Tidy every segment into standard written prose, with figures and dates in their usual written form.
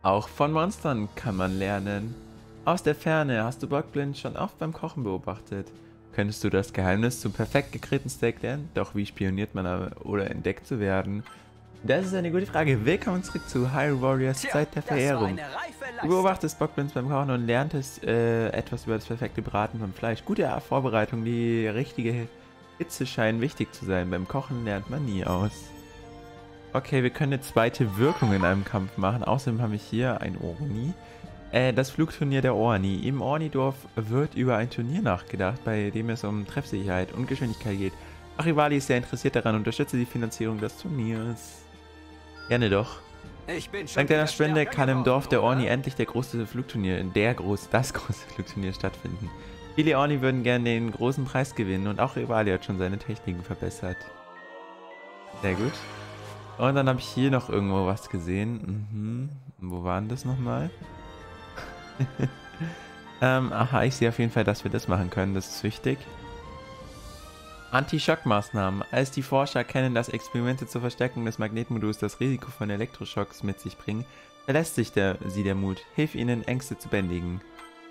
Auch von Monstern kann man lernen. Aus der Ferne hast du Bockblind schon oft beim Kochen beobachtet. Könntest du das Geheimnis zum perfekt gegrillten Steak lernen? Doch wie spioniert man oder entdeckt zu werden? Das ist eine gute Frage. Willkommen zurück zu Hyrule Warriors Zeit der Verehrung. Du beobachtest Bockblins beim Kochen und lerntest etwas über das perfekte Braten von Fleisch. Gute Vorbereitung, die richtige Hitze scheinen wichtig zu sein. Beim Kochen lernt man nie aus. Okay, wir können eine zweite Wirkung in einem Kampf machen. Außerdem habe ich hier ein Orni. Das Flugturnier der Orni. Im Ornidorf wird über ein Turnier nachgedacht, bei dem es um Treffsicherheit und Geschwindigkeit geht. Arivali ist sehr interessiert daran und unterstütze die Finanzierung des Turniers. Gerne doch. Dank deiner Spende kann im Dorf der Orni endlich das große Flugturnier stattfinden. Viele Orni würden gerne den großen Preis gewinnen und auch Rivali hat schon seine Techniken verbessert. Sehr gut. Und dann habe ich hier noch irgendwo was gesehen. Wo war denn das nochmal? Aha, ich sehe auf jeden Fall, dass wir das machen können. Das ist wichtig. Anti-Schock-Maßnahmen. Als die Forscher erkennen, dass Experimente zur Verstärkung des Magnetmoduls das Risiko von Elektroschocks mit sich bringen, verlässt sich sie der Mut. Hilf ihnen, Ängste zu bändigen.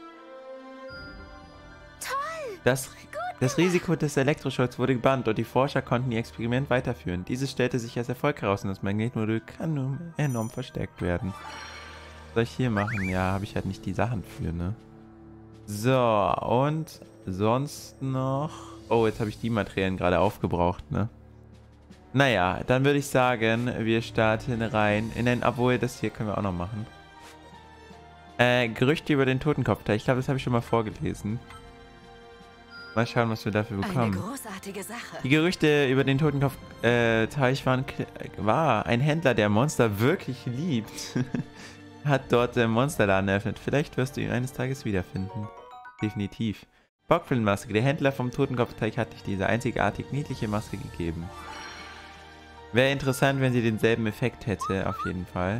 Toll! Das Risiko des Elektroschocks wurde gebannt und die Forscher konnten ihr Experiment weiterführen. Dieses stellte sich als Erfolg heraus und das Magnetmodul kann nun enorm verstärkt werden. Was soll ich hier machen? Ja, habe ich halt nicht die Sachen für, ne? So, und sonst noch... Oh, jetzt habe ich die Materialien gerade aufgebraucht, ne? Naja, dann würde ich sagen, wir starten rein in ein... Obwohl, das hier können wir auch noch machen. Gerüchte über den Totenkopfteich. Ich glaube, das habe ich schon mal vorgelesen. Mal schauen, was wir dafür bekommen. Eine großartige Sache. Die Gerüchte über den Totenkopfteich waren wahr. Ein Händler, der Monster wirklich liebt, hat dort den Monsterladen eröffnet. Vielleicht wirst du ihn eines Tages wiederfinden. Definitiv. Bockblindmaske. Der Händler vom Totenkopfteich hat dich diese einzigartig niedliche Maske gegeben. Wäre interessant, wenn sie denselben Effekt hätte, auf jeden Fall.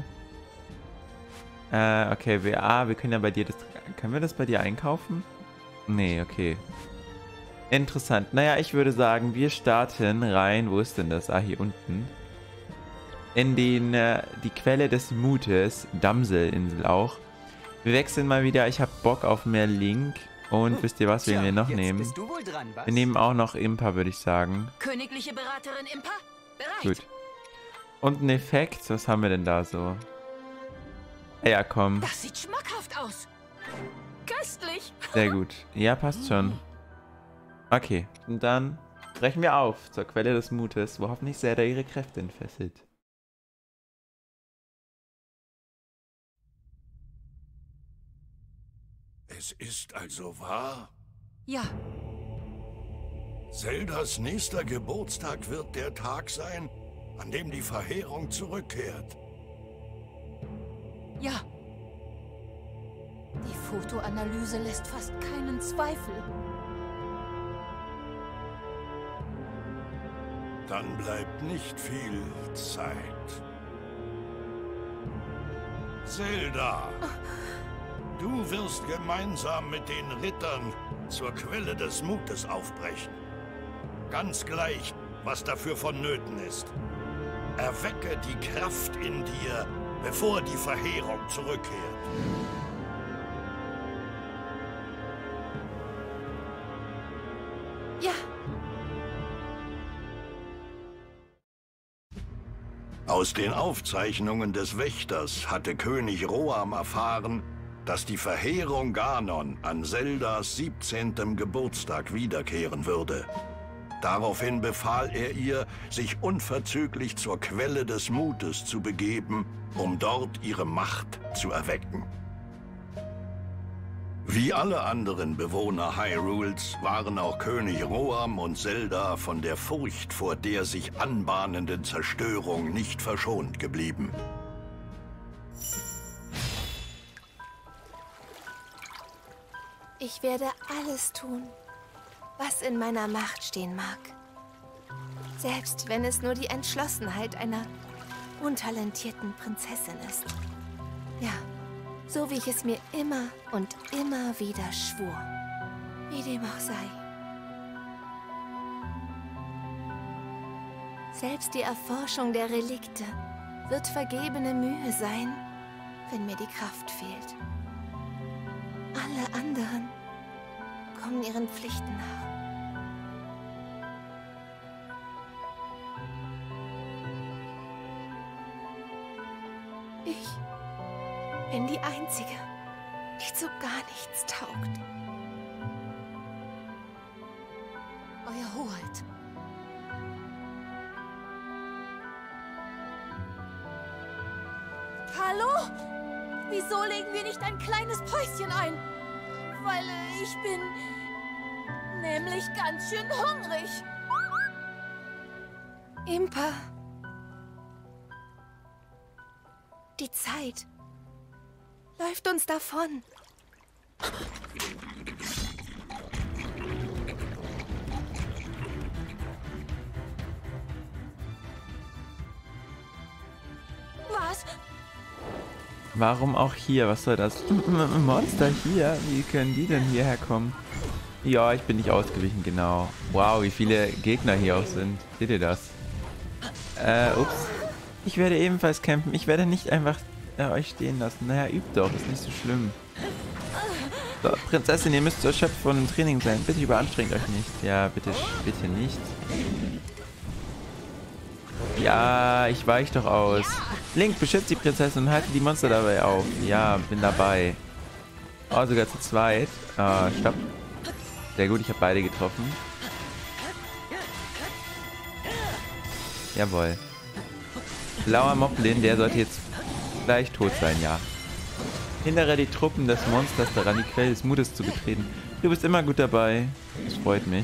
Okay, wir können ja bei dir das... Können wir das bei dir einkaufen? Nee, okay. Interessant. Naja, ich würde sagen, wir starten rein. Wo ist denn das? Ah, hier unten. In die Quelle des Mutes. Damselinsel auch. Wir wechseln mal wieder. Ich habe Bock auf mehr Link. Und wisst ihr was, wen wir noch nehmen? Wir nehmen auch noch Impa, würde ich sagen. Königliche Beraterin Impa? Bereit. Gut. Und ein Effekt. Was haben wir denn da so? Ja, komm. Das sieht schmackhaft aus. Köstlich. Sehr gut. Ja, passt schon. Okay, und dann brechen wir auf zur Quelle des Mutes, wo hoffentlich Zelda ihre Kräfte entfesselt. Es ist also wahr? Ja. Zeldas nächster Geburtstag wird der Tag sein, an dem die Verheerung zurückkehrt. Ja. Die Fotoanalyse lässt fast keinen Zweifel. Dann bleibt nicht viel Zeit. Zelda, du wirst gemeinsam mit den Rittern zur Quelle des Mutes aufbrechen. Ganz gleich, was dafür vonnöten ist. Erwecke die Kraft in dir, bevor die Verheerung zurückkehrt. Ja. Aus den Aufzeichnungen des Wächters hatte König Roam erfahren, dass die Verheerung Ganon an Zeldas 17. Geburtstag wiederkehren würde. Daraufhin befahl er ihr, sich unverzüglich zur Quelle des Mutes zu begeben, um dort ihre Macht zu erwecken. Wie alle anderen Bewohner Hyrules waren auch König Roam und Zelda von der Furcht vor der sich anbahnenden Zerstörung nicht verschont geblieben. Ich werde alles tun, was in meiner Macht stehen mag. Selbst wenn es nur die Entschlossenheit einer untalentierten Prinzessin ist. Ja. So wie ich es mir immer und immer wieder schwor. Wie dem auch sei. Selbst die Erforschung der Relikte wird vergebene Mühe sein, wenn mir die Kraft fehlt. Alle anderen kommen ihren Pflichten nach. Ich bin die Einzige, die zu gar nichts taugt. Euer Hoheit. Hallo? Wieso legen wir nicht ein kleines Päuschen ein? Weil ich bin nämlich ganz schön hungrig. Impa. Die Zeit läuft uns davon. Was? Warum auch hier? Was soll das? Monster hier? Wie können die denn hierher kommen? Ja, ich bin nicht ausgewichen, genau. Wow, wie viele Gegner hier auch sind. Seht ihr das? Ups. Ich werde ebenfalls campen. Ich werde nicht einfach euch stehen lassen. Naja, übt doch. Ist nicht so schlimm. So, Prinzessin, ihr müsst erschöpft von dem Training sein. Bitte überanstrengt euch nicht. Ja, bitte nicht. Ja, ich weich doch aus. Link, beschützt die Prinzessin und halte die Monster dabei auf. Ja, bin dabei. Oh, sogar zu zweit. Ah, stopp. Sehr gut, ich habe beide getroffen. Jawohl. Blauer Moblin, der sollte jetzt gleich tot sein, ja. Hindere die Truppen des Monsters daran, die Quelle des Mutes zu betreten. Du bist immer gut dabei. Das freut mich.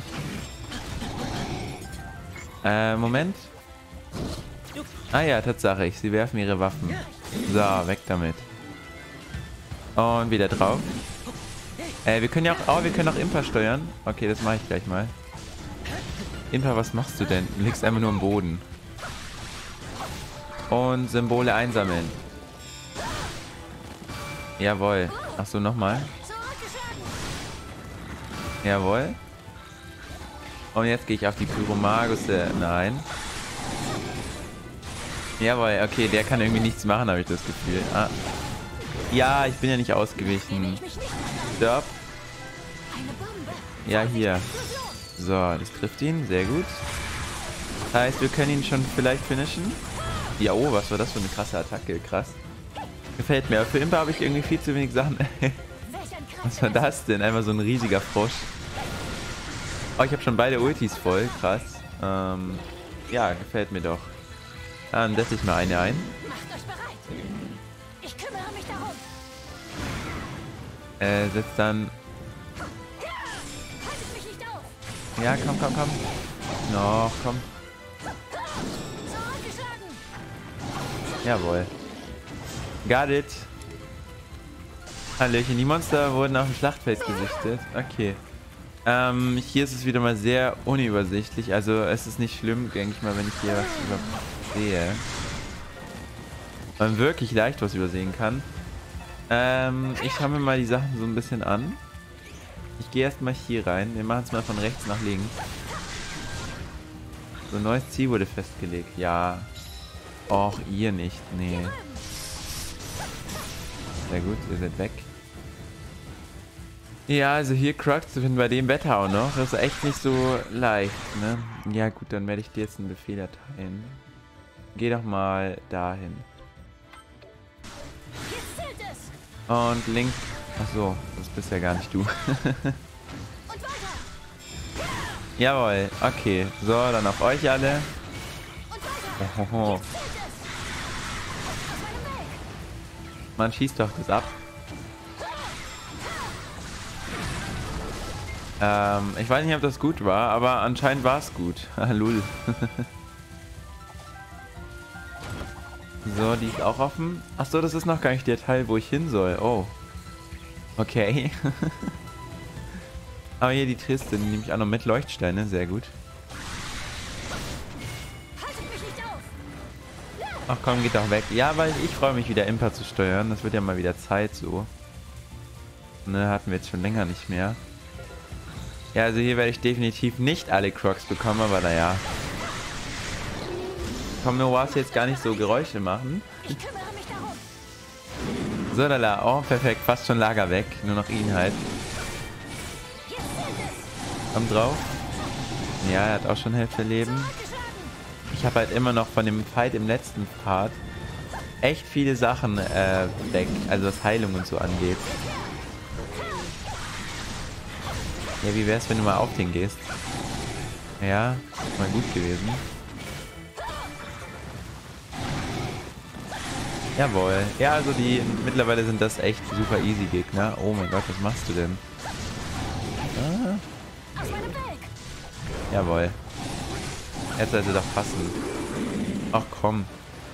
Moment. Ah ja, Tatsache. Sie werfen ihre Waffen. So, weg damit. Und wieder drauf. Wir können ja auch, wir können auch Impa steuern. Okay, das mache ich gleich mal. Impa, was machst du denn? Du liegst einfach nur am Boden. Und Symbole einsammeln. Jawohl. Achso, nochmal. Jawohl. Und jetzt gehe ich auf die Pyromagus. Nein. Jawohl, okay, der kann irgendwie nichts machen, habe ich das Gefühl. Ah. Ja, ich bin ja nicht ausgewichen. Stopp. Ja, hier. So, das trifft ihn. Sehr gut. Das heißt, wir können ihn schon vielleicht finishen. Ja, oh, was war das für eine krasse Attacke. Krass. Gefällt mir. Aber für Impa habe ich irgendwie viel zu wenig Sachen. Was war das denn? Einfach so ein riesiger Frosch. Oh, ich habe schon beide Ultis voll. Krass. Ja, gefällt mir doch. Dann setze ich mal eine ein. Macht euch bereit. Ich kümmere mich darum. Setzt dann... Haltet mich nicht auf. Ja, komm. Noch, komm. Zurückgeschlagen. Jawohl. Got it. Hallöchen, die Monster wurden auf dem Schlachtfeld gesichtet. Okay. Hier ist es wieder mal sehr unübersichtlich. Also es ist nicht schlimm, denke ich mal, wenn ich hier was übersehe. Man wirklich leicht was übersehen kann. Ich schaue mir mal die Sachen so ein bisschen an. Ich gehe erstmal hier rein. Wir machen es mal von rechts nach links. So, ein neues Ziel wurde festgelegt. Ja. Och, ihr nicht. Nee. Sehr gut, ihr seid weg. Ja, also hier Crocs zu finden bei dem Wetter auch noch. Das ist echt nicht so leicht, ne? Ja gut, dann werde ich dir jetzt einen Befehl erteilen. Geh doch mal dahin. Jetzt zählt es. Und Link... Achso, das bist ja gar nicht du. Und weiter. Jawohl, okay. So, dann auf euch alle. Und weiter. Ohoho. Jetzt zählt es. Aus meinem Weg. Man schießt doch das ab. Ich weiß nicht, ob das gut war, aber anscheinend war es gut. Lul. So, die ist auch offen. Achso, das ist noch gar nicht der Teil, wo ich hin soll. Oh. Okay. Aber hier die Triste, die nehme ich auch noch mit Leuchtsteine. Sehr gut. Haltet mich nicht auf. Ach komm, geht doch weg. Ja, weil ich freue mich wieder Impa zu steuern. Das wird ja mal wieder Zeit so. Ne, hatten wir jetzt schon länger nicht mehr. Ja, also hier werde ich definitiv nicht alle Crocs bekommen, aber naja. Komm, nur was jetzt gar nicht so Geräusche machen. Ich kümmere mich darum. So, lala. Oh, perfekt. Fast schon Lager weg. Nur noch ihn halt. Komm drauf. Ja, er hat auch schon Hälfte Leben. Ich habe halt immer noch von dem Fight im letzten Part echt viele Sachen weg. Also was Heilung und so angeht. Ja, wie wär's, wenn du mal auf den gehst? Ja, mal gut gewesen. Jawohl. Ja, also mittlerweile sind das echt super easy Gegner. Oh mein Gott, was machst du denn? Ah. Jawohl. Jetzt sollte doch passen. Ach komm.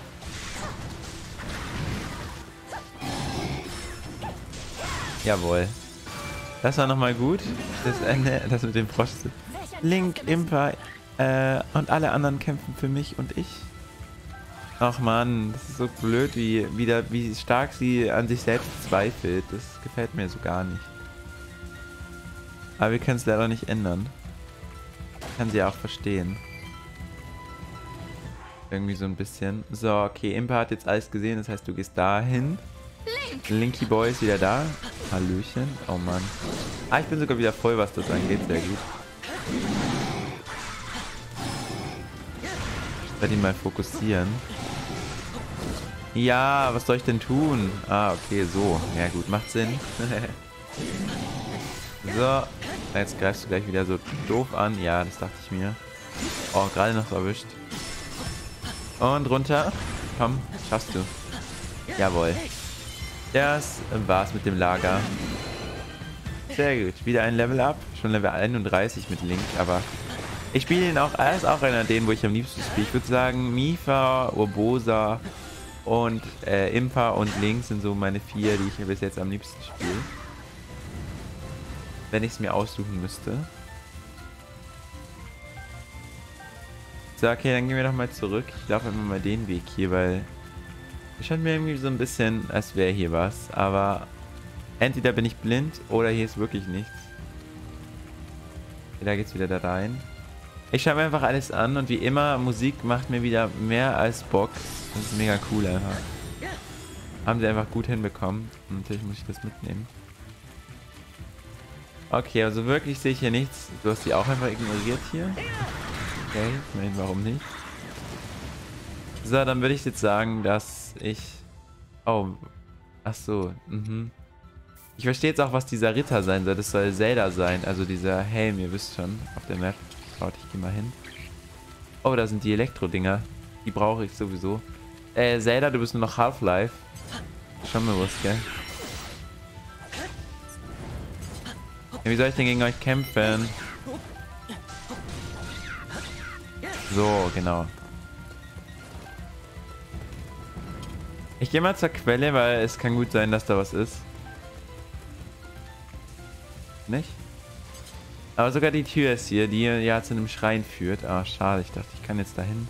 Jawohl. Das war nochmal gut. Das Ende, das mit dem Frosch. Link, Impa und alle anderen kämpfen für mich und ich. Ach man, das ist so blöd, wie stark sie an sich selbst zweifelt. Das gefällt mir so gar nicht. Aber wir können es leider nicht ändern. Ich kann sie ja auch verstehen. Irgendwie so ein bisschen. So, okay, Impa hat jetzt alles gesehen, das heißt, du gehst dahin. Linky Boy ist wieder da. Hallöchen. Oh Mann. Ah, ich bin sogar wieder voll, was das angeht. Sehr gut. Ich werde ihn mal fokussieren. Ja, was soll ich denn tun? Ah, okay, so. Ja gut, macht Sinn. So. Jetzt greifst du gleich wieder so doof an. Ja, das dachte ich mir. Oh, gerade noch erwischt. Und runter. Komm, schaffst du. Jawohl. Das war's mit dem Lager. Sehr gut. Wieder ein Level up. Schon Level 31 mit Link, aber ich spiele ihn auch. Er ist auch einer denen, wo ich am liebsten spiele. Ich würde sagen, Mipha, Urbosa und Impa und Link sind so meine 4, die ich bis jetzt am liebsten spiele. Wenn ich es mir aussuchen müsste. So, okay, dann gehen wir doch mal zurück. Ich laufe einfach mal den Weg hier, weil es scheint mir irgendwie so ein bisschen, als wäre hier was. Aber entweder bin ich blind oder hier ist wirklich nichts. Okay, da geht's wieder da rein. Ich schaue mir einfach alles an und wie immer, Musik macht mir wieder mehr als Bock. Das ist mega cool einfach. Haben sie einfach gut hinbekommen. Und natürlich muss ich das mitnehmen. Okay, also wirklich sehe ich hier nichts. Du hast die auch einfach ignoriert hier. Okay, ich meine, warum nicht? So, dann würde ich jetzt sagen, dass ich... Oh, ach so, Ich verstehe jetzt auch, was dieser Ritter sein soll. Das soll Zelda sein, also dieser Helm, ihr wisst schon, auf der Map. Warte, ich gehe mal hin. Oh, da sind die Elektro-Dinger. Die brauche ich sowieso. Zelda, du bist nur noch Half-Life. Schon bewusst, gell? Ja, wie soll ich denn gegen euch kämpfen? So, genau. Ich gehe mal zur Quelle, weil es kann gut sein, dass da was ist. Nicht? Aber sogar die Tür ist hier, die ja zu einem Schrein führt. Ah, schade. Ich dachte, ich kann jetzt dahin.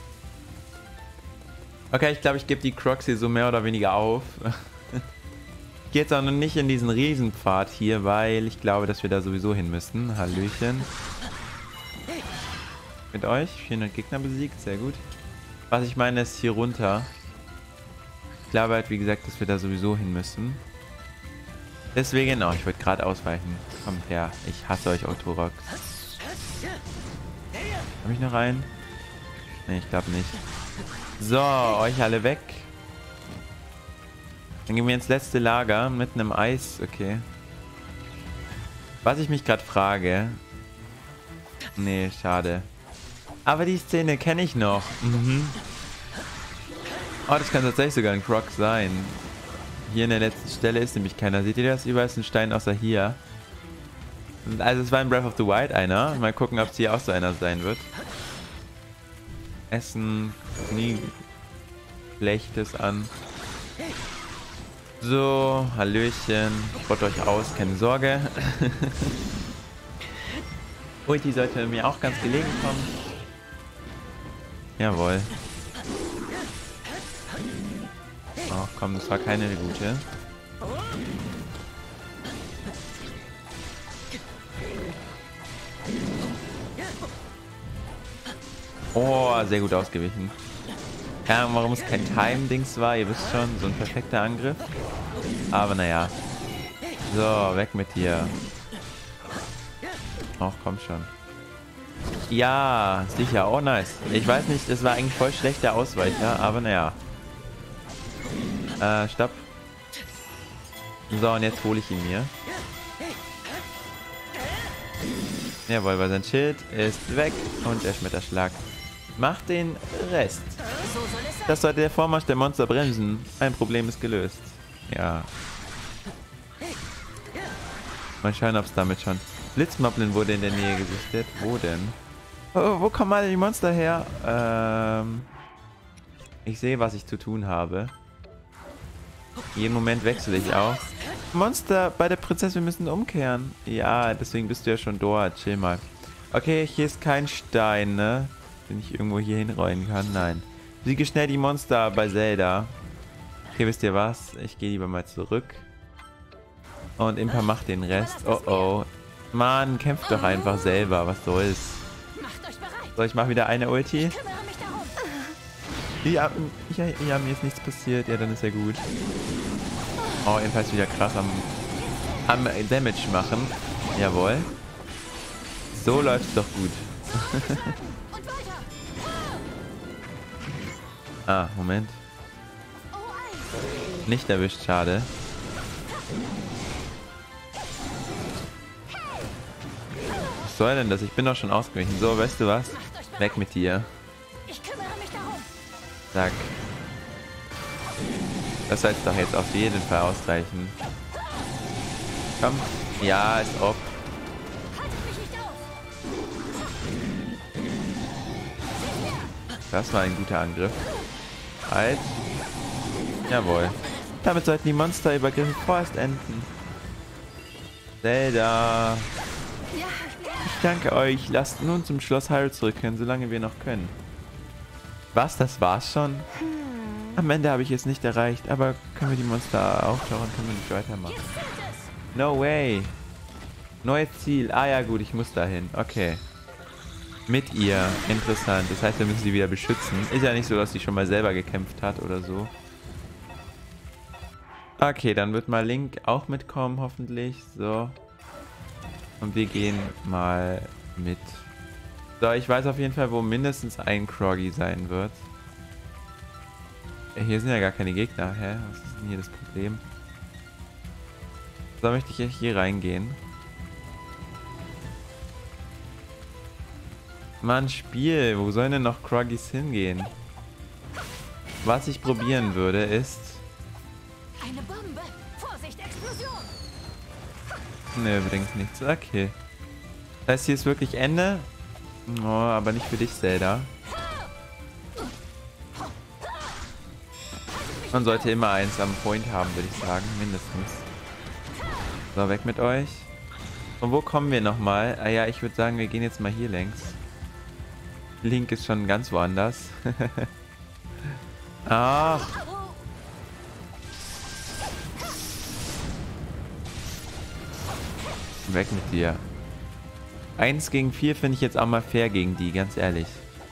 Okay, ich glaube, ich gebe die Crocs hier so mehr oder weniger auf. Ich gehe jetzt auch noch nicht in diesen Riesenpfad hier, weil ich glaube, dass wir da sowieso hin müssen. Hallöchen. Mit euch. 400 Gegner besiegt. Sehr gut. Was ich meine, ist hier runter. Ich glaube halt, wie gesagt, dass wir da sowieso hin müssen. Deswegen, oh, ich wollte gerade ausweichen. Kommt her. Ich hasse euch, Autorox. Habe ich noch einen? Ne, ich glaube nicht. So, euch alle weg. Dann gehen wir ins letzte Lager mitten im Eis. Okay. Was ich mich gerade frage. Nee, schade. Aber die Szene kenne ich noch. Oh, das kann tatsächlich sogar ein Croc sein. Hier in der letzten Stelle ist nämlich keiner. Seht ihr das? Überall ist ein Stein außer hier. Also es war in Breath of the Wild einer. Mal gucken, ob es hier auch so einer sein wird. Essen. Nie Schlechtes an. So, Hallöchen. Baut euch aus, keine Sorge. Ulti sollte mir auch ganz gelegen kommen. Jawohl. Ach komm, das war keine gute. Oh, sehr gut ausgewichen. Ja, warum es kein Time-Dings war, ihr wisst schon, so ein perfekter Angriff. Aber naja. So, weg mit dir. Ach, komm schon. Ja, sicher. Oh, nice. Ich weiß nicht, das war eigentlich voll schlechter Ausweicher, aber naja. Stopp. So, und jetzt hole ich ihn mir. Jawohl, weil sein Schild ist weg und der Schmetterschlag macht den Rest. Das sollte der Vormarsch der Monster bremsen. Ein Problem ist gelöst. Ja. Mal schauen, ob es damit schon... Blitzmoblin wurde in der Nähe gesichtet. Wo denn? Oh, wo kommen alle die Monster her? Ich sehe, was ich zu tun habe. Jeden Moment wechsle ich auch. Monster bei der Prinzessin, wir müssen umkehren. Ja, deswegen bist du ja schon dort. Chill mal. Okay, hier ist kein Stein, ne? Den ich irgendwo hier hinrollen kann. Nein. Siege schnell die Monster bei Zelda. Okay, wisst ihr was? Ich gehe lieber mal zurück. Und Impa macht den Rest. Oh oh. Mann, kämpft doch einfach selber. Was soll's? So, ich mache wieder eine Ulti. Ja, mir ist nichts passiert. Ja, dann ist ja gut. Oh, Impa ist wieder krass am Damage machen. Jawohl. So läuft's doch gut. Ah, Moment. Nicht erwischt, schade. Was soll denn das? Ich bin doch schon ausgewichen. So, weißt du was? Weg mit dir. Zack. Das soll doch jetzt auf jeden Fall ausreichen. Komm. Ja, ist ob. Das war ein guter Angriff. Halt. Jawohl. Damit sollten die Monsterübergriffe vorerst enden. Zelda. Ich danke euch. Lasst nun zum Schloss Hyrule zurückkehren, solange wir noch können. Was? Das war's schon? Am Ende habe ich es nicht erreicht, aber können wir die Monster auftauchen, können wir nicht weitermachen. No way. Neues Ziel. Ah ja gut, ich muss dahin. Okay. Mit ihr. Interessant. Das heißt, wir müssen sie wieder beschützen. Ist ja nicht so, dass sie schon mal selber gekämpft hat oder so. Okay, dann wird mal Link auch mitkommen, hoffentlich. So. Und wir gehen mal mit. So, ich weiß auf jeden Fall, wo mindestens ein Kroggy sein wird. Hier sind ja gar keine Gegner. Hä? Was ist denn hier das Problem? So, möchte ich hier reingehen. Mann, Spiel. Wo sollen denn noch Kroggys hingehen? Was ich probieren würde, ist... Eine Bombe! Vorsicht, Explosion! Ne, bringt nichts. Okay. Das heißt, hier ist wirklich Ende. Oh, aber nicht für dich, Zelda. Man sollte immer eins am Point haben, würde ich sagen. Mindestens. So, weg mit euch. Und wo kommen wir nochmal? Ah ja, ich würde sagen, wir gehen jetzt mal hier längs. Link ist schon ganz woanders. Ach. Weg mit dir. 1 gegen 4 finde ich jetzt auch mal fair gegen die, ganz ehrlich.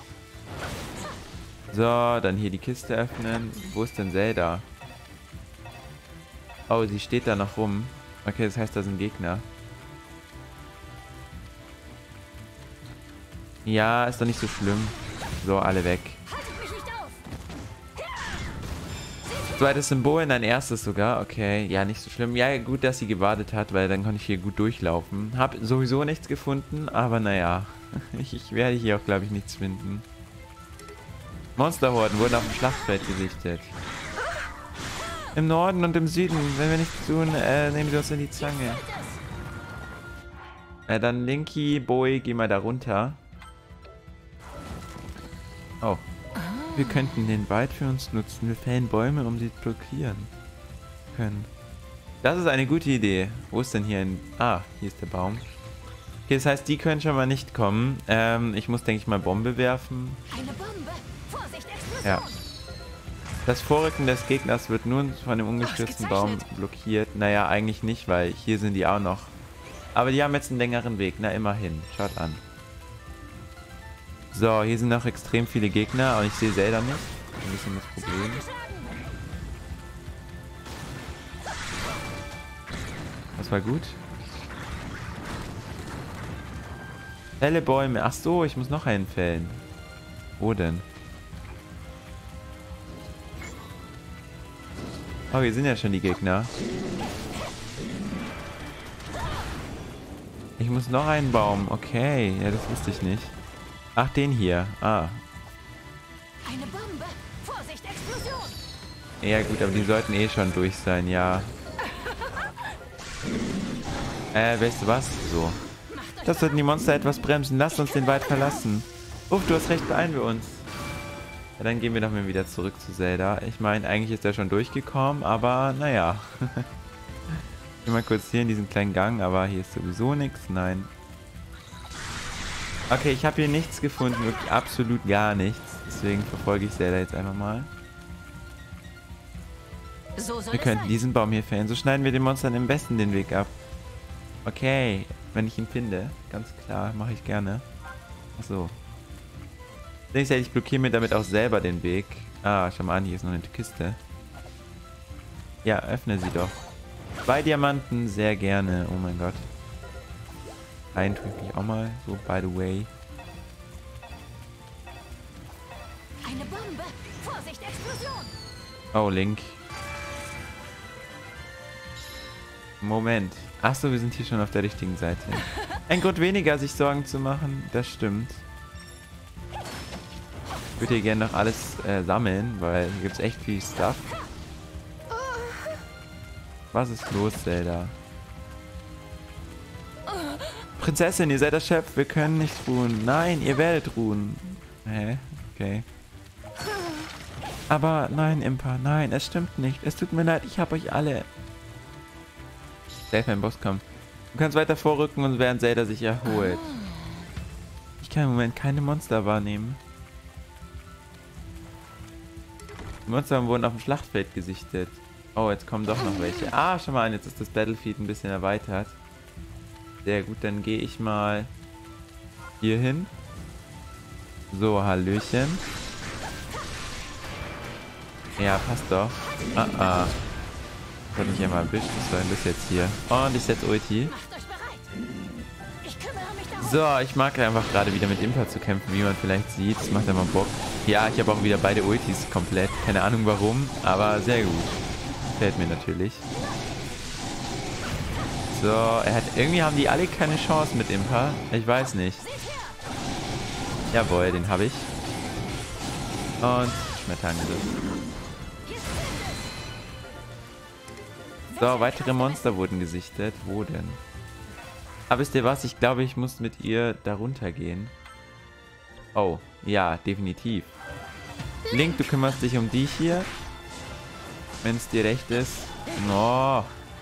So, dann hier die Kiste öffnen. Wo ist denn Zelda? Oh, sie steht da noch rum. Okay, das heißt, da sind Gegner. Ja, ist doch nicht so schlimm. So, alle weg. Zweites Symbol, nein, erstes sogar. Okay, ja, nicht so schlimm. Ja, gut, dass sie gewartet hat, weil dann konnte ich hier gut durchlaufen. Hab sowieso nichts gefunden, aber naja. Ich werde hier auch, glaube ich, nichts finden. Monsterhorden wurden auf dem Schlachtfeld gesichtet. Im Norden und im Süden. Wenn wir nichts tun, nehmen wir uns in die Zange. Dann Linky, Boy, geh mal da runter. Oh. Wir könnten den Wald für uns nutzen. Wir fällen Bäume, um sie zu blockieren können. Das ist eine gute Idee. Wo ist denn hier ein... Ah, hier ist der Baum. Okay, das heißt, die können schon mal nicht kommen. Ich muss, denke ich mal, Bombe werfen. Eine Bombe! Vorsicht, Explosion! Ja. Das Vorrücken des Gegners wird nun von dem ungestürzten Baum blockiert. Naja, eigentlich nicht, weil hier sind die auch noch. Aber die haben jetzt einen längeren Weg. Na, immerhin. Schaut an. So, hier sind noch extrem viele Gegner und ich sehe Zelda nicht. Ein bisschen das Problem. Das war gut. Fälle Bäume. Ach so, ich muss noch einen fällen. Wo denn? Oh, hier sind ja schon die Gegner. Ich muss noch einen Baum. Okay, ja, das wusste ich nicht. Ach, den hier. Ah. Eine Bombe! Vorsicht, Explosion! Ja gut, aber die sollten eh schon durch sein, ja. Weißt du was? So. Das sollten die Monster etwas bremsen. Lasst uns den Wald verlassen. Uff, du hast recht, beeilen wir uns. Ja, dann gehen wir doch mal wieder zurück zu Zelda. Ich meine, eigentlich ist er schon durchgekommen, aber naja. Ich geh mal kurz hier in diesen kleinen Gang, aber hier ist sowieso nichts. Nein. Okay, ich habe hier nichts gefunden, wirklich absolut gar nichts. Deswegen verfolge ich Zelda jetzt einfach mal. So soll Wir es könnten sein. diesen Baum hier fällen. So schneiden wir den Monstern im Westen den Weg ab. Okay, wenn ich ihn finde. Ganz klar, mache ich gerne. Achso. Ich blockiere mir damit auch selber den Weg. Ah, schau mal an, hier ist noch eine Kiste. Ja, öffne sie doch. 2 Diamanten, sehr gerne. Oh mein Gott. Einen tue ich mich auch mal. So, by the way. Eine Bombe! Vorsicht, Explosion! Oh, Link. Moment. Achso, wir sind hier schon auf der richtigen Seite. Ein Grund weniger, sich Sorgen zu machen. Das stimmt. Ich würde hier gerne noch alles sammeln, weil hier gibt es echt viel Stuff. Was ist los, Zelda? Prinzessin, ihr seid das Chef. Wir können nicht ruhen. Nein, ihr werdet ruhen. Hä? Okay. Aber nein, Impa. Nein, es stimmt nicht. Es tut mir leid, ich habe euch alle. Safe, wenn ein Boss kommt. Du kannst weiter vorrücken und während Zelda sich erholt. Ich kann im Moment keine Monster wahrnehmen. Die Monster wurden auf dem Schlachtfeld gesichtet. Oh, jetzt kommen doch noch welche. Ah, schau mal an, jetzt ist das Battlefield ein bisschen erweitert. Sehr gut, dann gehe ich mal hier hin. So, Hallöchen. Ja, passt doch. Ah, ah. Das hat mich ja mal erwischt. Was soll denn das jetzt hier? Und ich setze Ulti. Macht euch bereit! Ich kümmere mich darum! So, ich mag einfach gerade wieder mit Impa zu kämpfen, wie man vielleicht sieht. Das macht einfach Bock. Ja, ich habe auch wieder beide Ultis komplett. Keine Ahnung warum, aber sehr gut. Gefällt mir natürlich. So, irgendwie haben die alle keine Chance mit Impa. Ich weiß nicht. Jawohl, den habe ich. Und Schmetterangriff. So, weitere Monster wurden gesichtet. Wo denn? Aber wisst ihr was? Ich glaube, ich muss mit ihr darunter gehen. Oh, ja, definitiv. Link, du kümmerst dich um die hier. Wenn es dir recht ist. Oh.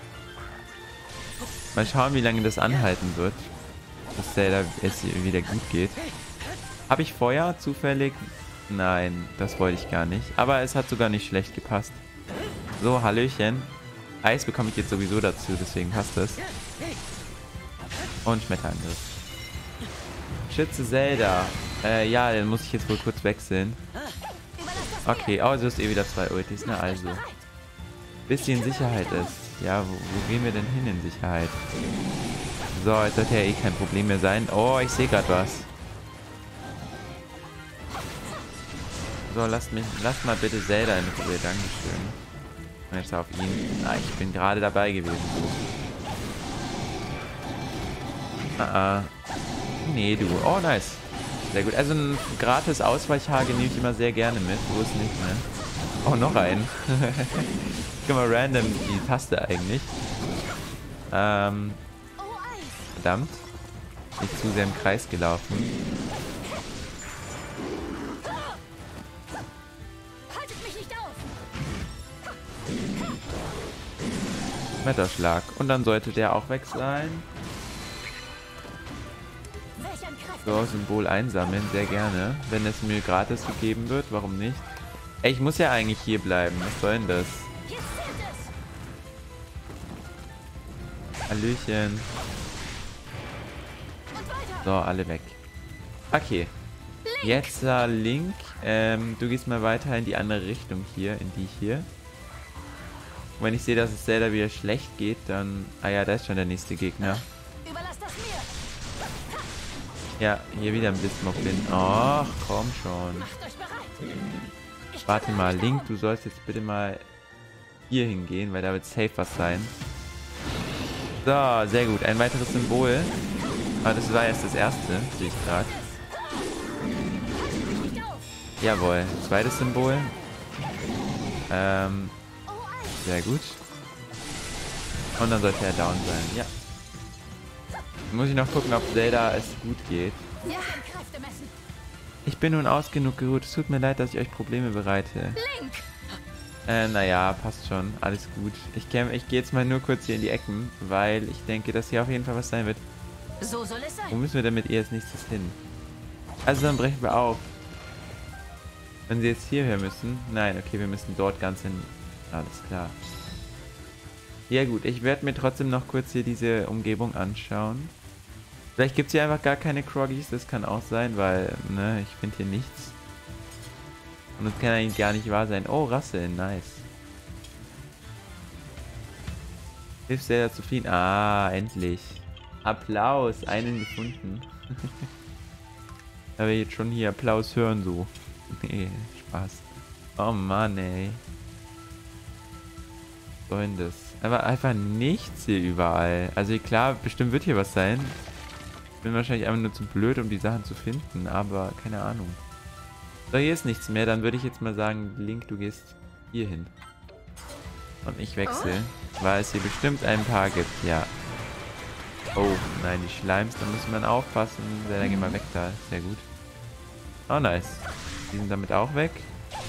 Mal schauen, wie lange das anhalten wird. Bis Zelda es wieder gut geht. Habe ich Feuer zufällig? Nein, das wollte ich gar nicht. Aber es hat sogar nicht schlecht gepasst. So, Hallöchen. Eis bekomme ich jetzt sowieso dazu, deswegen passt das. Und Schmetterangriff. Schütze Zelda. Ja, dann muss ich jetzt wohl kurz wechseln. Okay, oh, du hast eh wieder 2 Ultis, na also. Bis sie in Sicherheit ist. Ja, wo gehen wir denn hin in Sicherheit? So, jetzt sollte ja eh kein Problem mehr sein. Oh, ich sehe gerade was. So, lasst mal bitte Zelda in Ruhe, dankeschön. Und jetzt auf ihn. Ah, ich bin gerade dabei gewesen. Ah, nee, du. Oh, nice. Sehr gut. Also ein gratis Ausweichhage nehme ich immer sehr gerne mit. Wo ist nicht, ne? Oh, noch einen. Ich kann mal random die Taste eigentlich. Verdammt. Nicht zu sehr im Kreis gelaufen. Haltet mich nicht auf! Wetterschlag. Und dann sollte der auch weg sein. Welch ein Kraft! So, Symbol einsammeln, sehr gerne. Wenn es mir gratis gegeben wird, warum nicht? Ey, ich muss ja eigentlich hier bleiben. Was soll denn das? Jetzt zählt es! Hallöchen. Und weiter! So, alle weg. Okay. Jetzt Link. Du gehst mal weiter in die andere Richtung hier, in die hier. Und wenn ich sehe, dass es Zelda wieder schlecht geht, dann... Ah ja, da ist schon der nächste Gegner. Überlass das mir. Ja, hier wieder ein Bismoblin. Ach, komm schon. Macht euch bereit. Ich Warte kümmere mal, mich Link, darum. du sollst jetzt bitte mal hier hingehen, weil da wird safe was sein. So, sehr gut. Ein weiteres Symbol. Aber das war erst das erste, sehe ich gerade. Nicht auf. Jawohl, zweites Symbol. Oh, Eis. Sehr gut. Und dann sollte er down sein, ja. Muss ich noch gucken, ob Zelda es gut geht. Ja. Kräfte messen. Ich bin nun aus genug geruht. Es tut mir leid, dass ich euch Probleme bereite. Link. Naja, passt schon. Alles gut. Ich gehe jetzt mal nur kurz hier in die Ecken, weil ich denke, dass hier auf jeden Fall was sein wird. So soll es Wo sein. müssen wir denn mit ihr als nächstes hin? Also dann brechen wir auf. Wenn sie jetzt hierher müssen. Nein, okay, wir müssen dort ganz hin. Alles klar. Ja gut, ich werde mir trotzdem noch kurz hier diese Umgebung anschauen. Vielleicht gibt es hier einfach gar keine Kroggies, das kann auch sein, weil, ne, ich finde hier nichts. Und das kann eigentlich gar nicht wahr sein. Oh, Rasse, nice. Hilft Zelda zu fliehen. Ah, endlich. Applaus, einen gefunden. Da wir jetzt schon hier Applaus hören, so. Nee, Spaß. Oh Mann, ey. Was soll denn das? Aber einfach nichts hier überall. Also klar, bestimmt wird hier was sein. Ich bin wahrscheinlich einfach nur zu blöd, um die Sachen zu finden, aber keine Ahnung. So, hier ist nichts mehr. Dann würde ich jetzt mal sagen, Link, du gehst hier hin. Und ich wechsle, weil es hier bestimmt ein paar gibt, ja. Oh, nein, die Schleims, da muss man aufpassen. Dann geh mal weg da, sehr gut. Oh, nice. Die sind damit auch weg.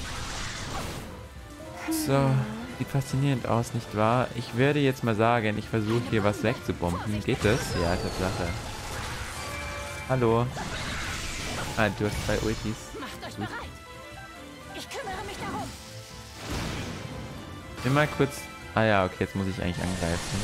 So, sieht faszinierend aus, nicht wahr? Ich werde jetzt mal sagen, ich versuche hier was wegzubomben. Geht das? Ja, Tatsache. Hallo. Ah, du hast 2 Ultis. Macht euch bereit. Ich kümmere mich darum. Nimm mal kurz... Ah ja, okay, jetzt muss ich eigentlich angreifen.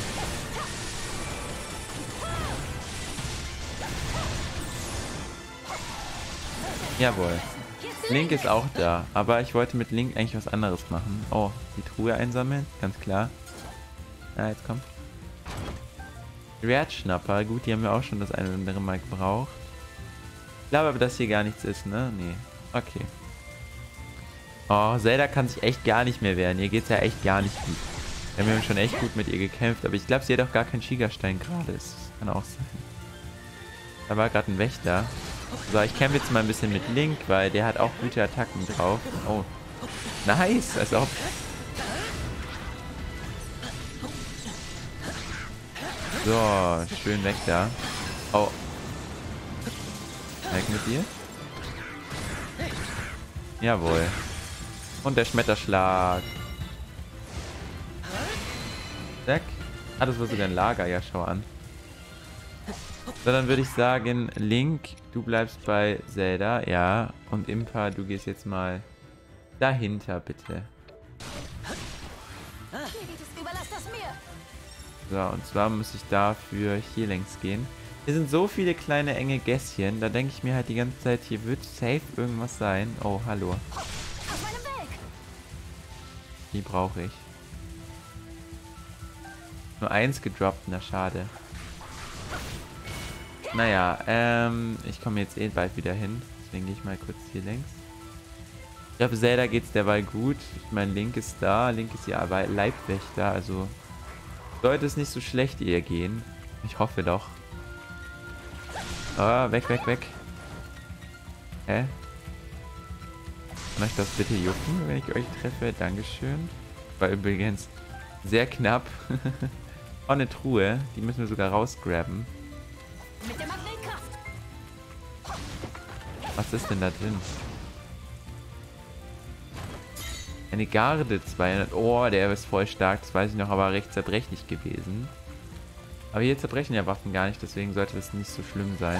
Jawohl. Link ist auch da, aber ich wollte mit Link eigentlich was anderes machen. Oh, die Truhe einsammeln, ganz klar. Ja, jetzt kommt. Schwertschnapper, gut, die haben wir auch schon das eine oder andere Mal gebraucht. Ich glaube aber, dass hier gar nichts ist, ne? Nee. Okay. Oh, Zelda kann sich echt gar nicht mehr wehren. Ihr geht's ja echt gar nicht gut. Wir haben schon echt gut mit ihr gekämpft, aber ich glaube, sie hat auch gar keinen Shiga-Stein gerade. Das kann auch sein. Da war gerade ein Wächter. So, ich kämpfe jetzt mal ein bisschen mit Link, weil der hat auch gute Attacken drauf. Oh. Nice, als ob. So, schön weg da. Oh. Weg mit dir. Jawohl. Und der Schmetterschlag. Zack. Ah, das war sogar ein Lager. Ja, schau an. So, dann würde ich sagen, Link, du bleibst bei Zelda, ja. Und Impa, du gehst jetzt mal dahinter, bitte. Hier geht es. Überlass das mir. So, und zwar muss ich dafür hier längs gehen. Hier sind so viele kleine enge Gässchen, da denke ich mir halt die ganze Zeit, hier wird safe irgendwas sein. Oh, hallo. Auf meinem Weg. Die brauche ich. Nur 1 gedroppt, na schade. Naja, ich komme jetzt eh bald wieder hin. Deswegen gehe ich mal kurz hier längs. Ich glaube, Zelda geht's derweil gut. Ich meine, Link ist da. Link ist ja aber Leibwächter, also sollte es nicht so schlecht ihr gehen. Ich hoffe doch. Ah, weg, weg, weg. Hä? Kann euch das bitte jucken, wenn ich euch treffe? Dankeschön. War übrigens sehr knapp. Oh, eine Truhe. Die müssen wir sogar rausgraben. Mit der Magnetkraft. Was ist denn da drin? Eine Garde 200. Oh, der ist voll stark. Das weiß ich noch, aber recht zerbrechlich gewesen. Aber hier zerbrechen ja Waffen gar nicht, deswegen sollte das nicht so schlimm sein.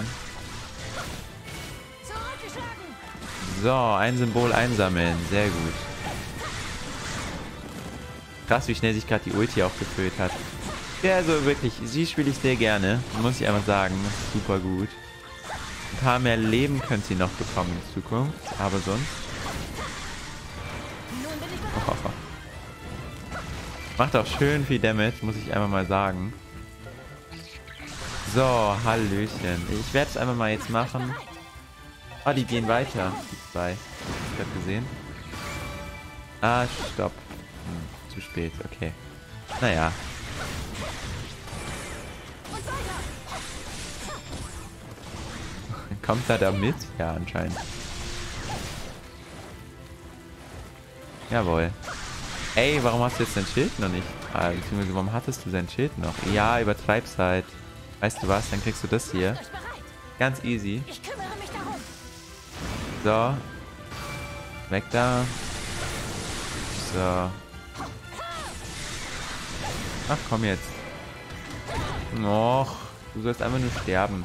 Zurückgeschlagen. So, ein Symbol einsammeln. Sehr gut. Krass, wie schnell sich gerade die Ulti aufgefüllt hat. Ja, also wirklich, sie spiele ich sehr gerne. Muss ich einfach sagen. Super gut. Ein paar mehr Leben könnt sie noch bekommen in Zukunft. Aber sonst... Nun bin ich bereit. Macht auch schön viel Damage, muss ich einfach mal sagen. So, Hallöchen. Ich werde es einfach mal jetzt machen. Ah, die gehen weiter. Die zwei. Ich habe gesehen. Ah, stopp. Zu spät, okay. Naja. Kommt er da mit? Ja, anscheinend. Jawohl. Ey, warum hast du jetzt dein Schild noch nicht? Ah, beziehungsweise, warum hattest du dein Schild noch? Ja, übertreib's halt. Weißt du was? Dann kriegst du das hier. Ganz easy. Ich kümmere mich darum. So. Weg da. So. Ach, komm jetzt. Och, du sollst einfach nur sterben.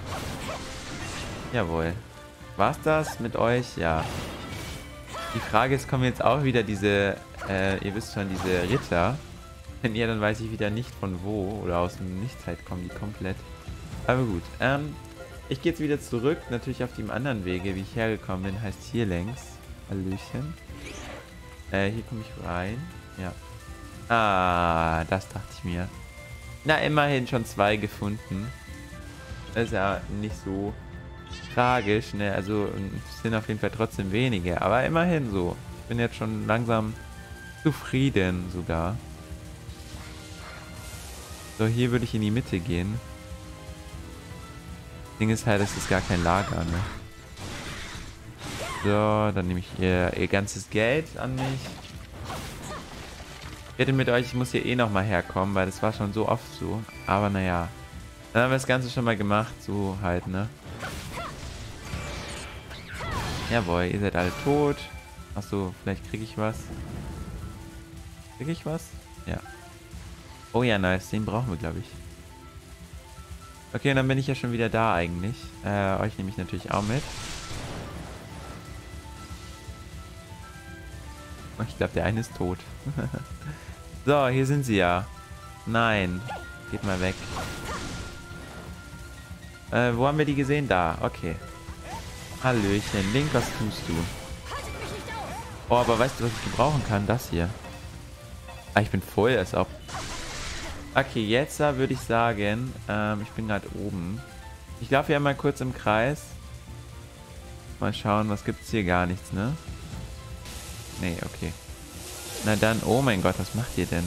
Jawohl. War's das mit euch? Ja. Die Frage ist, kommen jetzt auch wieder diese, ihr wisst schon, diese Ritter. Wenn ihr, dann weiß ich wieder nicht von wo. Oder aus dem Nichtszeit kommen die komplett. Aber gut. Ich gehe jetzt wieder zurück. Natürlich auf dem anderen Wege, wie ich hergekommen bin. Heißt hier längs. Hallöchen. Hier komme ich rein. Ja. Ah, das dachte ich mir. Na, immerhin schon 2 gefunden. Das ist ja nicht so tragisch, ne? Also es sind auf jeden Fall trotzdem wenige. Aber immerhin so. Ich bin jetzt schon langsam zufrieden sogar. So, hier würde ich in die Mitte gehen. Das Ding ist halt, es ist gar kein Lager, ne? So, dann nehme ich ihr ganzes Geld an mich. Ich wette mit euch, ich muss hier eh nochmal herkommen, weil das war schon so oft so. Aber naja. Dann haben wir das Ganze schon mal gemacht, so halt, ne? Jawohl, ihr seid alle tot. Achso, vielleicht kriege ich was. Kriege ich was? Ja. Oh ja, nice. Den brauchen wir, glaube ich. Okay, und dann bin ich ja schon wieder da eigentlich. Euch nehme ich natürlich auch mit. Oh, ich glaube, der eine ist tot. So, hier sind sie ja. Nein. Geht mal weg. Wo haben wir die gesehen? Da. Okay. Hallöchen. Link, was tust du? Oh, aber weißt du, was ich gebrauchen kann? Das hier. Ah, ich bin voll, als ob. Okay, jetzt würde ich sagen, ich bin gerade oben. Ich laufe hier mal kurz im Kreis. Mal schauen, was gibt's hier? Gar nichts, ne? Nee, okay. Na dann, oh mein Gott, was macht ihr denn?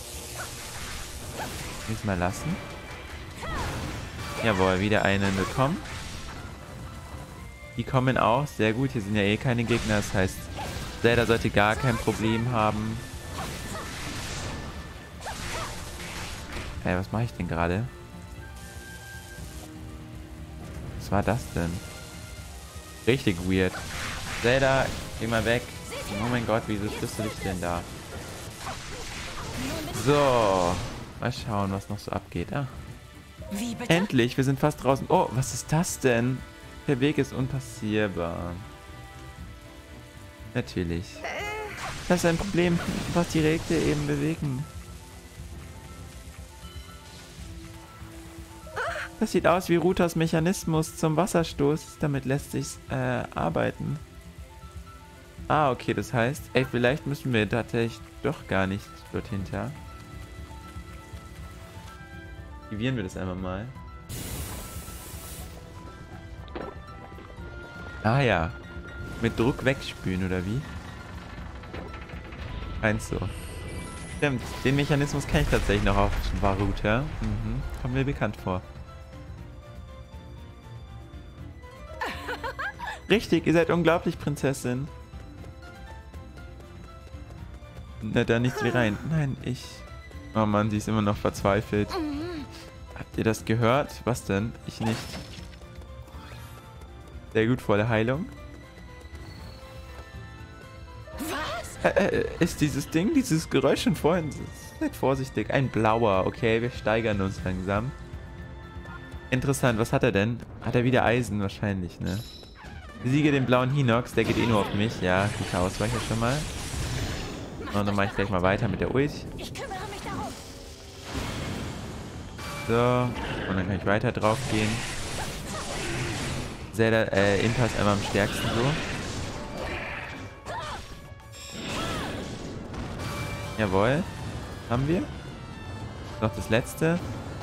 Diesmal lassen. Jawohl, wieder einen bekommen. Die kommen auch, sehr gut. Hier sind ja eh keine Gegner, das heißt, Zelda sollte gar kein Problem haben. Was mache ich denn gerade? Was war das denn? Richtig weird. Zelda, geh mal weg. Oh mein Gott, wieso triffst du dich denn da? So. Mal schauen, was noch so abgeht. Ah. Wie bitte? Endlich, wir sind fast draußen. Oh, was ist das denn? Der Weg ist unpassierbar. Natürlich. Das ist ein Problem, was die Rekte eben bewegen. Das sieht aus wie Rutas Mechanismus zum Wasserstoß. Damit lässt sich arbeiten. Ah, okay, das heißt, ey, vielleicht müssen wir tatsächlich doch gar nicht dort hinter. Aktivieren wir das einmal mal. Ah ja. Mit Druck wegspülen, oder wie? Eins so. Stimmt, den Mechanismus kenne ich tatsächlich noch auf Varuta. Mhm. Kommt mir bekannt vor. Richtig, ihr seid unglaublich, Prinzessin. Na, da nichts wie rein. Nein, ich... Oh Mann, sie ist immer noch verzweifelt. Habt ihr das gehört? Was denn? Ich nicht. Sehr gut, vor der Heilung. Was? Ist dieses Ding, dieses Geräusch schon vorhin... Seid vorsichtig. Ein blauer. Okay, wir steigern uns langsam. Interessant, was hat er denn? Hat er wieder Eisen? Wahrscheinlich, ne? Besiege den blauen Hinox, der geht eh nur auf mich. Ja, gute Ausweiche schon mal. Und dann mache ich gleich mal weiter mit der Ult. Ich kümmere mich darum. So, und dann kann ich weiter drauf gehen. Zelda, Impa ist einmal am stärksten so. Jawohl. Haben wir? Noch das letzte.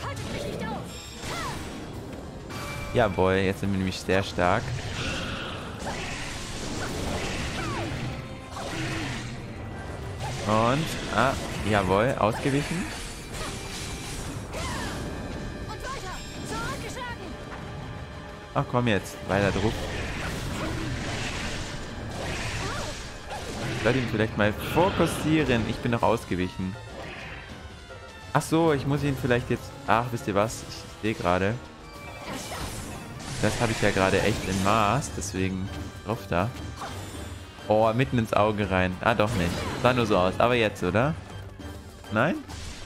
Jawohl, jetzt sind wir nämlich sehr stark. Und, jawohl, ausgewichen. Ach komm jetzt, weiter Druck. Ich sollte ihn vielleicht mal fokussieren. Ich bin noch ausgewichen. Ach so, ich muss ihn vielleicht jetzt... Ach, wisst ihr was? Ich sehe gerade. Das habe ich ja gerade echt in Maß. Deswegen drauf da. Oh, mitten ins Auge rein. Ah, doch nicht. Sah nur so aus. Aber jetzt, oder? Nein?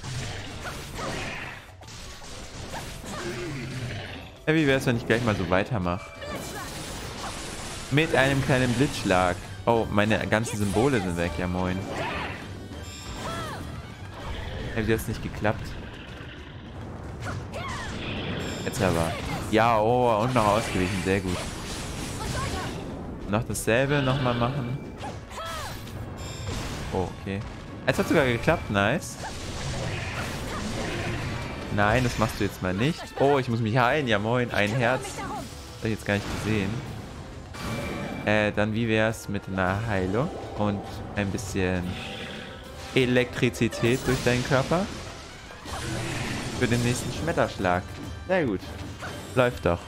Ja, wie wäre es, wenn ich gleich mal so weitermache? Mit einem kleinen Blitzschlag. Oh, meine ganzen Symbole sind weg. Ja, moin. Ja, wie hat es nicht geklappt? Jetzt aber. Ja, oh, und noch ausgewichen. Sehr gut. Noch dasselbe nochmal machen. Oh, okay. Es hat sogar geklappt. Nice. Nein, das machst du jetzt mal nicht. Oh, ich muss mich heilen. Ja, moin. Ein Herz. Das habe ich jetzt gar nicht gesehen. Dann wie wäre es mit einer Heilung und ein bisschen Elektrizität durch deinen Körper? Für den nächsten Schmetterschlag. Sehr gut. Läuft doch.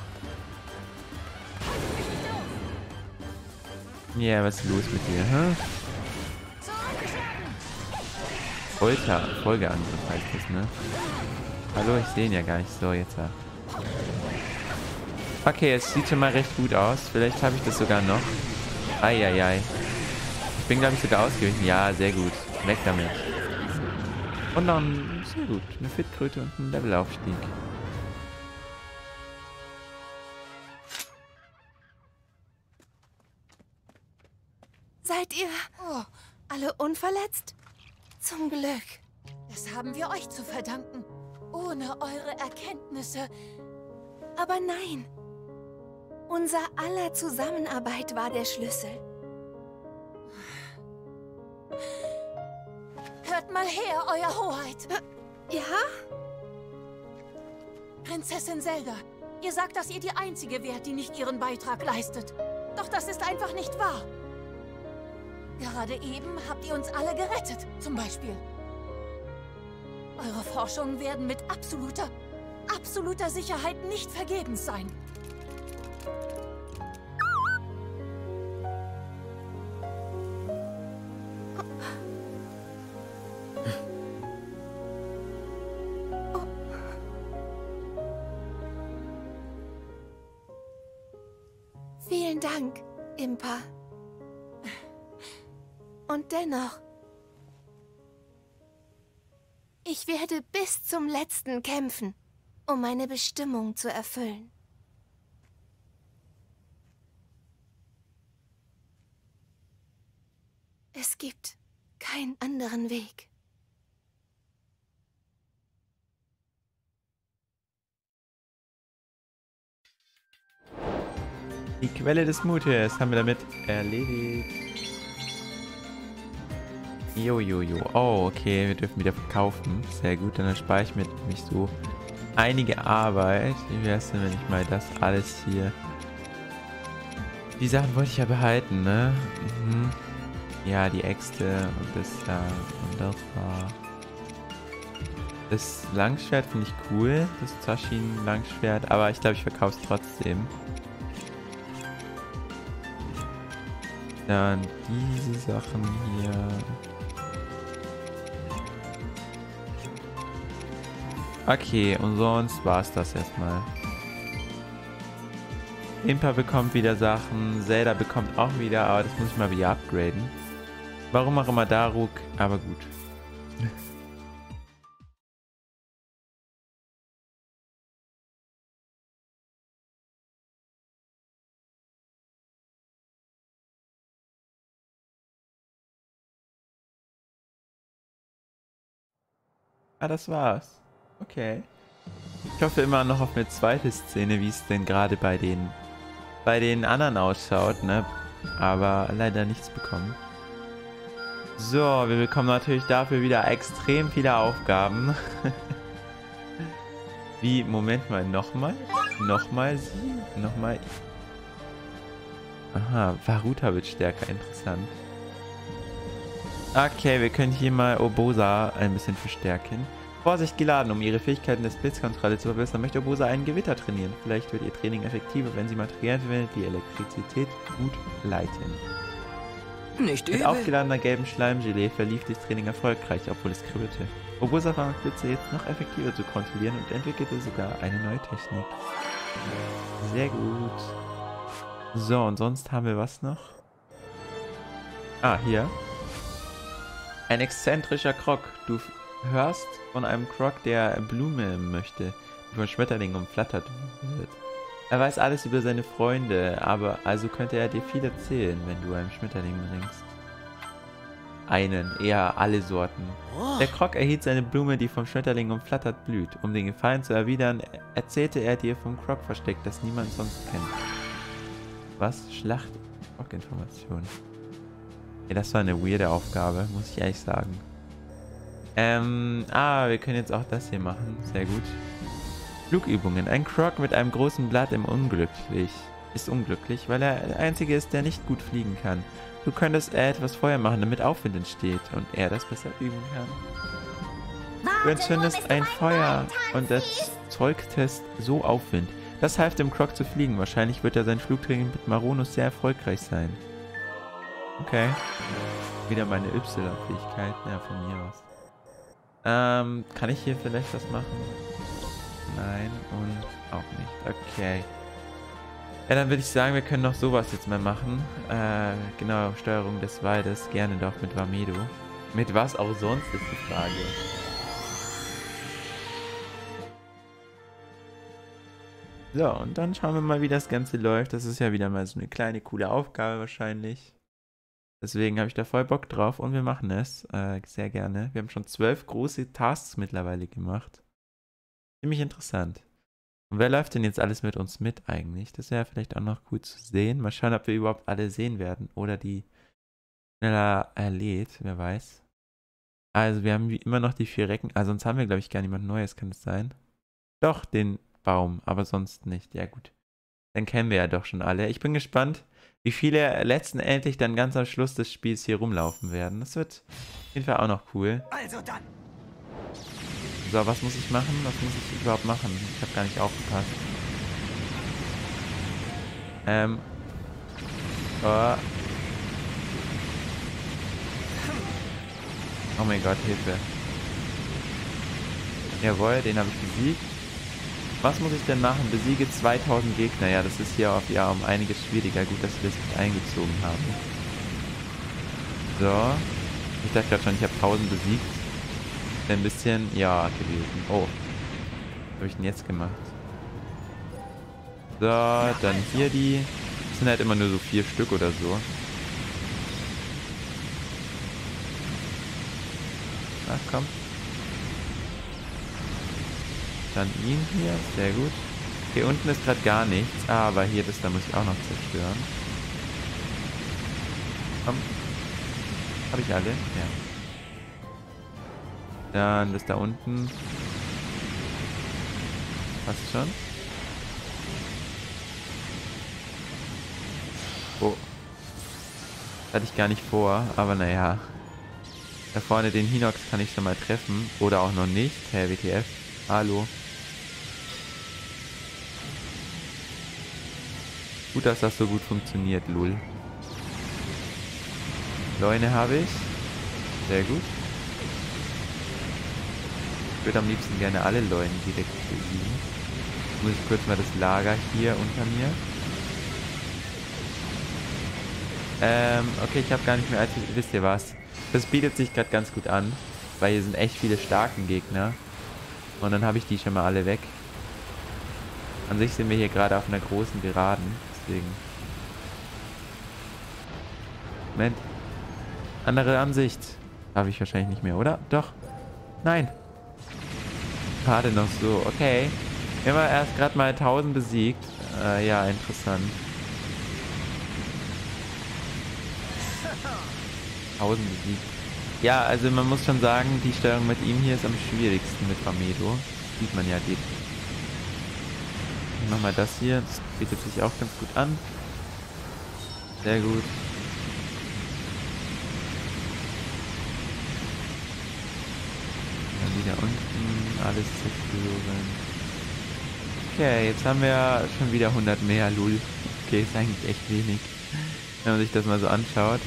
Ja, was ist los mit dir, hä? Folgeangriff heißt das, ne? Hallo, ich sehe ihn ja gar nicht. So, jetzt. Okay, es sieht schon mal recht gut aus. Vielleicht habe ich das sogar noch. Eieiei. Ich bin, glaube ich, sogar ausgewichen. Ja, sehr gut. Weg damit. Und dann, sehr gut, eine Fitkröte und ein Levelaufstieg. Seid ihr alle unverletzt? Zum Glück. Das haben wir euch zu verdanken. Ohne eure Erkenntnisse. Aber nein. Unser aller Zusammenarbeit war der Schlüssel. Hört mal her, Euer Hoheit. Ja? Prinzessin Zelda, ihr sagt, dass ihr die Einzige wärt, die nicht ihren Beitrag leistet. Doch das ist einfach nicht wahr. Gerade eben habt ihr uns alle gerettet, zum Beispiel. Eure Forschungen werden mit absoluter Sicherheit nicht vergebens sein. Vielen Dank, Impa. Und dennoch, ich werde bis zum Letzten kämpfen, um meine Bestimmung zu erfüllen. Es gibt keinen anderen Weg. Die Quelle des Mutes haben wir damit erledigt. Jojojo. Oh, okay. Wir dürfen wieder verkaufen. Sehr gut. Dann erspare ich mir nämlich so einige Arbeit. Wie wäre es denn, wenn ich mal das alles hier... Die Sachen wollte ich ja behalten, ne? Mhm. Ja, die Äxte und das da und das war... Das Langschwert finde ich cool. Das Zaschin-Langschwert. Aber ich glaube, ich verkaufe es trotzdem. Dann diese Sachen hier. Okay, und sonst war es das erstmal. Impa bekommt wieder Sachen, Zelda bekommt auch wieder, aber das muss ich mal wieder upgraden. Warum auch immer Daruk, aber gut. Ah, das war's. Okay. Ich hoffe immer noch auf eine zweite Szene, wie es denn gerade bei den anderen ausschaut, ne? Aber leider nichts bekommen. So, wir bekommen natürlich dafür wieder extrem viele Aufgaben. Wie, Moment mal, nochmal? Nochmal sie? Nochmal... Aha, Varuta wird stärker, interessant. Okay, wir können hier mal Urbosa ein bisschen verstärken. Vorsicht geladen, um ihre Fähigkeiten des Blitzkontrolle zu verbessern, möchte Urbosa einen Gewitter trainieren. Vielleicht wird ihr Training effektiver, wenn sie Materialien verwendet, die Elektrizität gut leiten. Nicht übel. Mit aufgeladener gelben Schleimgelee verlief das Training erfolgreich, obwohl es kribbelte. Urbosa versuchte Blitze jetzt noch effektiver zu kontrollieren und entwickelte sogar eine neue Technik. Sehr gut. So, und sonst haben wir was noch? Ah, hier. Ein exzentrischer Krog. Du hörst von einem Krog, der Blume möchte, die von Schmetterlingen umflattert wird. Er weiß alles über seine Freunde, aber also könnte er dir viel erzählen, wenn du einem Schmetterling bringst. Einen, eher alle Sorten. Der Krog erhielt seine Blume, die vom Schmetterling umflattert blüht. Um den Gefallen zu erwidern, erzählte er dir vom Krog-Versteck, das niemand sonst kennt. Was? Schlacht-Krog-Information. Ja, das war eine weirde Aufgabe, muss ich ehrlich sagen. Wir können jetzt auch das hier machen. Sehr gut. Flugübungen. Ein Krog mit einem großen Blatt ist unglücklich, weil er der Einzige ist, der nicht gut fliegen kann. Du könntest etwas Feuer machen, damit Aufwind entsteht und er das besser üben kann. Du entzündest ein Feuer und erzeugtest so Aufwind. Das half dem Krog zu fliegen. Wahrscheinlich wird er sein Flugtraining mit Maronus sehr erfolgreich sein. Okay. Wieder meine Y-Fähigkeit. Ja, von mir aus. Kann ich hier vielleicht was machen? Nein und auch nicht. Okay. Ja, dann würde ich sagen, wir können noch sowas jetzt mal machen. Genau, Steuerung des Waldes. Gerne doch mit Vamedo. Mit was auch sonst ist die Frage. So, und dann schauen wir mal, wie das Ganze läuft. Das ist ja wieder mal so eine kleine, coole Aufgabe wahrscheinlich. Deswegen habe ich da voll Bock drauf und wir machen es sehr gerne. Wir haben schon 12 große Tasks mittlerweile gemacht. Ziemlich interessant. Und wer läuft denn jetzt alles mit uns mit eigentlich? Das wäre vielleicht auch noch gut zu sehen. Mal schauen, ob wir überhaupt alle sehen werden oder die schneller erlädt, wer weiß. Also wir haben wie immer noch die 4 Recken. Also sonst haben wir, glaube ich, gar niemand Neues, kann es sein? Doch, den Baum, aber sonst nicht. Ja gut. Dann kennen wir ja doch schon alle. Ich bin gespannt, wie viele letztendlich dann ganz am Schluss des Spiels hier rumlaufen werden. Das wird auf jeden Fall auch noch cool. Also dann. So, was muss ich machen? Was muss ich überhaupt machen? Ich habe gar nicht aufgepasst. Oh mein Gott, Hilfe. Jawohl, den habe ich besiegt. Was muss ich denn machen? Besiege 2000 Gegner. Ja, das ist hier ja um einiges schwieriger. Gut, dass wir das mit eingezogen haben. So. Ich dachte gerade schon, ich habe 1000 besiegt. Ein bisschen, ja, gewesen. Oh. Was habe ich denn jetzt gemacht? So, dann hier die. Das sind halt immer nur so 4 Stück oder so. Ach, komm. Dann ihn hier, sehr gut. Hier unten ist gerade gar nichts, aber hier das, da muss ich auch noch zerstören. Komm. Habe ich alle? Ja. Dann das da unten. Passt schon. Oh. Das hatte ich gar nicht vor, aber naja. Da vorne den Hinox kann ich schon mal treffen. Oder auch noch nicht. Herr WTF. Hallo. Gut, dass das so gut funktioniert, lul. Leune habe ich. Sehr gut. Ich würde am liebsten gerne alle Leunen direkt besiegen. Muss ich kurz mal das Lager hier unter mir. Okay, ich habe gar nicht mehr allzu... Wisst ihr was? Das bietet sich gerade ganz gut an. Weil hier sind echt viele starken Gegner. Und dann habe ich die schon mal alle weg. An sich sind wir hier gerade auf einer großen Geraden. Deswegen. Moment. Andere Ansicht. Habe ich wahrscheinlich nicht mehr, oder? Doch. Nein. Gerade noch so. Okay. Wir haben erst gerade mal 1000 besiegt. Ja, interessant. 1000 besiegt. Ja, also man muss schon sagen, die Steuerung mit ihm hier ist am schwierigsten mit Vamedo. Sieht man ja. Nochmal das hier. Das bietet sich auch ganz gut an. Sehr gut. Dann wieder unten. Alles zerstören. Okay, jetzt haben wir schon wieder 100 mehr. Lul. Okay, ist eigentlich echt wenig. Wenn man sich das mal so anschaut.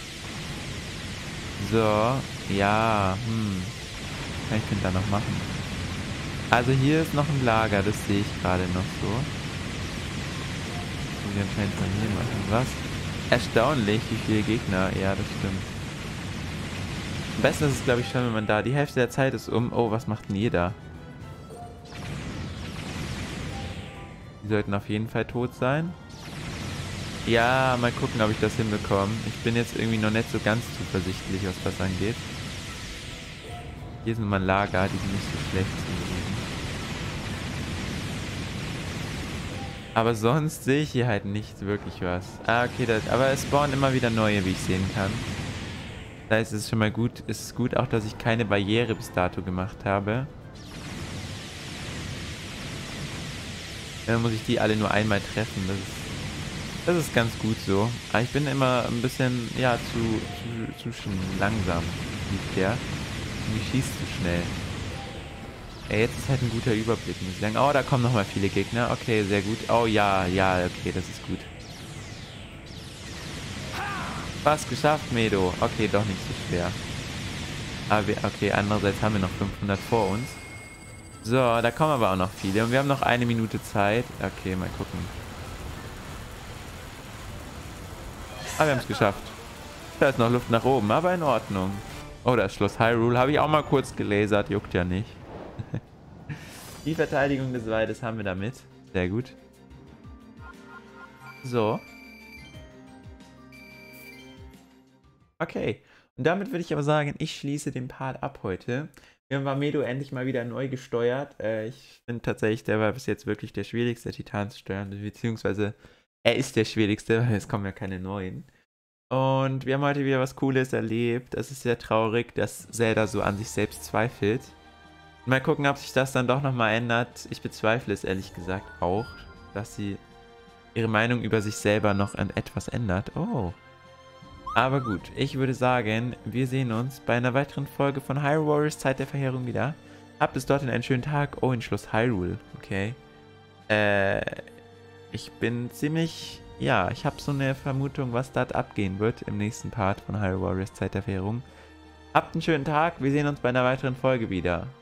So. Ja. Was kann ich denn da noch machen? Also hier ist noch ein Lager. Das sehe ich gerade noch so. Wir anscheinend von hier machen. Was? Erstaunlich, wie viele Gegner. Ja, das stimmt. Am besten ist es, glaube ich, schon, wenn man da die Hälfte der Zeit ist um. Oh, was macht denn jeder? Die sollten auf jeden Fall tot sein. Ja, mal gucken, ob ich das hinbekomme. Ich bin jetzt irgendwie noch nicht so ganz zuversichtlich, was das angeht. Hier ist nochmal ein Lager, die sind nicht so schlecht zu bewegen. Aber sonst sehe ich hier halt nicht wirklich was. Ah, okay, aber es spawnen immer wieder neue, wie ich sehen kann. Das heißt, es ist schon mal gut. Es ist gut auch, dass ich keine Barriere bis dato gemacht habe. Dann muss ich die alle nur einmal treffen. Das ist ganz gut so. Aber ich bin immer ein bisschen, ja, zu langsam. Liegt der. Und ich schieße zu schnell. Ja, jetzt ist halt ein guter Überblick, muss ich sagen. Oh, da kommen nochmal viele Gegner. Okay, sehr gut. Oh, ja, okay, das ist gut. Fast geschafft, Medo. Okay, doch nicht so schwer. Aber okay, andererseits haben wir noch 500 vor uns. So, da kommen aber auch noch viele. Und wir haben noch 1 Minute Zeit. Okay, mal gucken. Ah, wir haben es geschafft. Da ist noch Luft nach oben, aber in Ordnung. Oh, das Schloss Hyrule habe ich auch mal kurz gelasert. Juckt ja nicht. Die Verteidigung des Waldes haben wir damit. Sehr gut. So. Okay. Und damit würde ich aber sagen, ich schließe den Part ab heute. Wir haben Vamedo endlich mal wieder neu gesteuert. Ich finde tatsächlich, der war bis jetzt wirklich der schwierigste Titan zu steuern. Beziehungsweise er ist der schwierigste, weil es kommen ja keine neuen. Und wir haben heute wieder was Cooles erlebt. Es ist sehr traurig, dass Zelda so an sich selbst zweifelt. Mal gucken, ob sich das dann doch nochmal ändert. Ich bezweifle es ehrlich gesagt auch, dass sie ihre Meinung über sich selber noch an etwas ändert. Oh. Aber gut, ich würde sagen, wir sehen uns bei einer weiteren Folge von Hyrule Warriors Zeit der Verheerung wieder. Habt bis dorthin einen schönen Tag. Oh, in Schloss Hyrule. Okay. Ich bin ziemlich... Ja, ich habe so eine Vermutung, was dort abgehen wird im nächsten Part von Hyrule Warriors Zeit der Verheerung. Habt einen schönen Tag. Wir sehen uns bei einer weiteren Folge wieder.